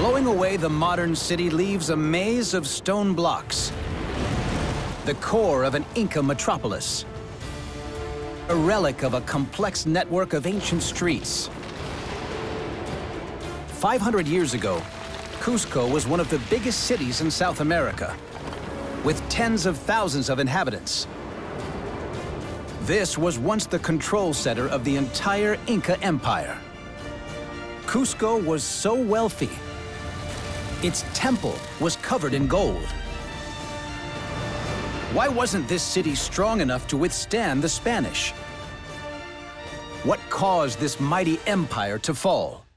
Blowing away the modern city leaves a maze of stone blocks, the core of an Inca metropolis, a relic of a complex network of ancient streets. 500 years ago, Cuzco was one of the biggest cities in South America, with tens of thousands of inhabitants. This was once the control center of the entire Inca Empire. Cuzco was so wealthy, its temple was covered in gold. Why wasn't this city strong enough to withstand the Spanish? What caused this mighty empire to fall?